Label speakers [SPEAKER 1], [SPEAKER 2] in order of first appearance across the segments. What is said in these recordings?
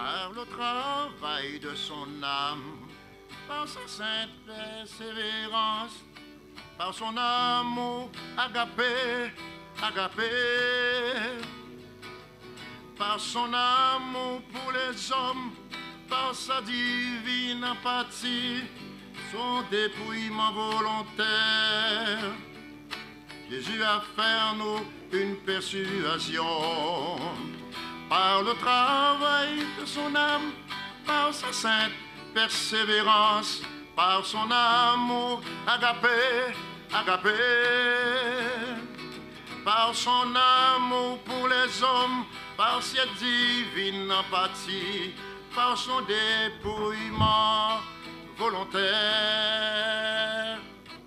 [SPEAKER 1] par le travail de son âme, par sa sainte persévérance, par son amour agapé, agapé, par son amour pour les hommes, par sa divine empathie, son dépouillement volontaire. Jésus a fait en nous une persuasion, par le travail de son âme, par sa sainte persévérance, par son amour agapé, agapé, par son amour pour les hommes, par cette divine empathie, par son dépouillement volontaire.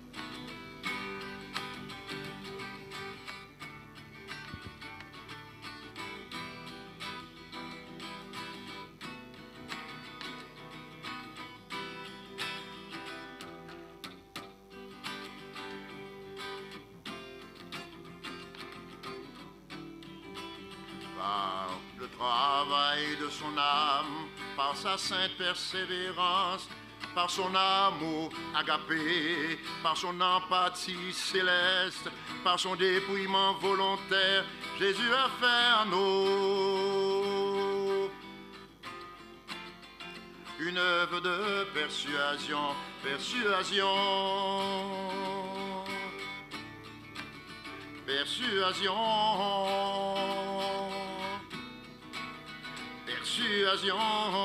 [SPEAKER 1] Par le travail de son âme, par sa sainte persévérance, par son amour agapé, par son empathie céleste, par son dépouillement volontaire, Jésus a fait en nous une œuvre de persuasion, persuasion, persuasion, persuasion.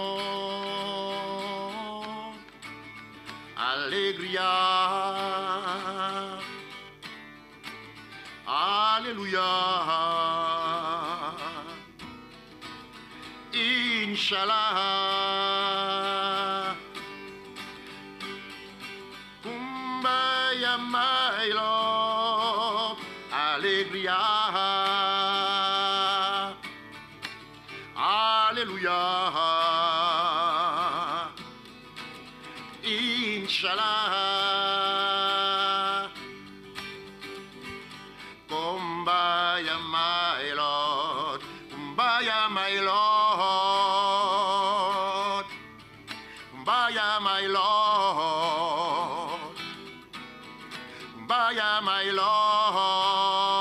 [SPEAKER 1] Alléluia, Alléluia, Inch'Allah, Kumbaya my Lord, Alléluia, Alléluia, Inch'Allah, Kumbaya my Lord, Kumbaya my Lord, Kumbaya my Lord, Kumbaya my Lord.